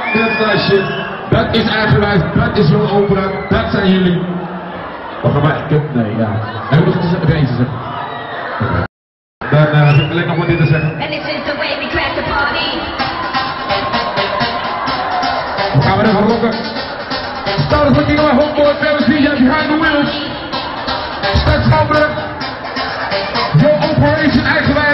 Dat shit. Dat is eigenwijs, dat is Jong Opera, dat zijn jullie. Wat gaan wij? Nee, ja. Heb ik nog iets te zeggen? Dan heb ik alleen nog wat dit te zeggen. Dan gaan we even rocken. Start looking on my homeboy, Travis DJ behind the wheels. Start schouwelen. Jong Operation eigenwijs.